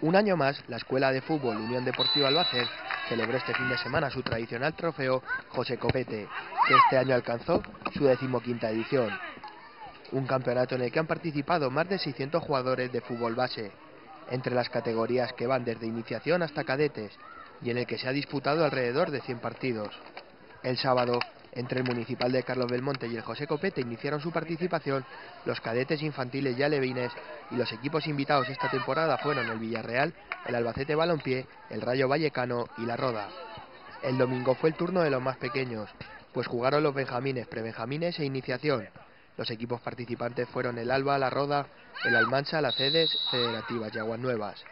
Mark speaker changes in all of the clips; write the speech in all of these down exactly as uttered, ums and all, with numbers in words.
Speaker 1: Un año más, la Escuela de Fútbol Unión Deportiva Albacete celebró este fin de semana su tradicional trofeo José Copete, que este año alcanzó su decimoquinta edición. Un campeonato en el que han participado más de seiscientos jugadores de fútbol base, entre las categorías que van desde iniciación hasta cadetes, y en el que se ha disputado alrededor de cien partidos. El sábado, entre el Municipal de Carlos Belmonte y el José Copete iniciaron su participación los cadetes infantiles y alevines, y los equipos invitados esta temporada fueron el Villarreal, el Albacete Balompié, el Rayo Vallecano y la Roda. El domingo fue el turno de los más pequeños, pues jugaron los benjamines, prebenjamines e iniciación. Los equipos participantes fueron el Alba, la Roda, el Almansa, la Cedes, Federativas y Aguas Nuevas.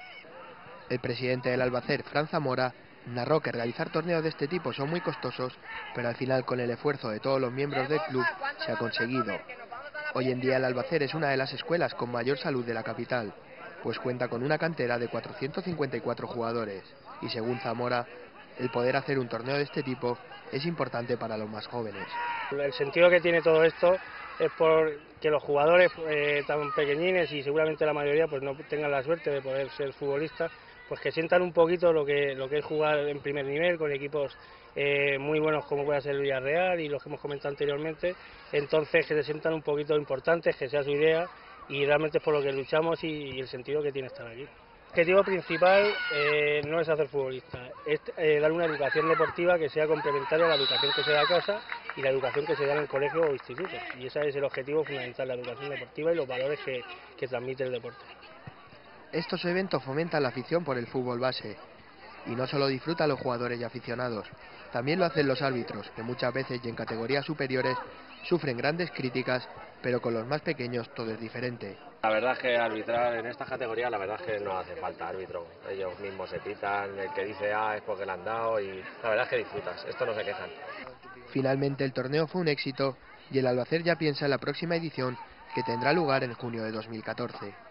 Speaker 1: El presidente del Albacete, Fran Zamora, narró que realizar torneos de este tipo son muy costosos, pero al final, con el esfuerzo de todos los miembros del club, se ha conseguido. Hoy en día el Albacete es una de las escuelas con mayor salud de la capital, pues cuenta con una cantera de cuatrocientos cincuenta y cuatro jugadores, y según Zamora, el poder hacer un torneo de este tipo es importante para los más jóvenes.
Speaker 2: El sentido que tiene todo esto es por que los jugadores eh, tan pequeñines, y seguramente la mayoría pues no tengan la suerte de poder ser futbolistas, pues que sientan un poquito lo que lo que es jugar en primer nivel con equipos eh, muy buenos como puede ser el Villarreal y los que hemos comentado anteriormente. Entonces que se sientan un poquito importantes, que sea su idea, y realmente es por lo que luchamos y, y el sentido que tiene estar aquí. El objetivo principal eh, no es hacer futbolista, es eh, dar una educación deportiva que sea complementaria a la educación que se da a casa y la educación que se da en el colegio o instituto. Y ese es el objetivo fundamental, la educación deportiva y los valores que, que transmite el deporte.
Speaker 1: Estos eventos fomentan la afición por el fútbol base, y no solo disfrutan los jugadores y aficionados, también lo hacen los árbitros, que muchas veces y en categorías superiores sufren grandes críticas, pero con los más pequeños todo es diferente.
Speaker 3: La verdad es que arbitrar en esta categoría, la verdad es que no hace falta árbitro. Ellos mismos se pitan, el que dice A es porque le han dado, y la verdad es que disfrutas, esto no se quejan.
Speaker 1: Finalmente el torneo fue un éxito y el Albacete ya piensa en la próxima edición, que tendrá lugar en junio de dos mil catorce.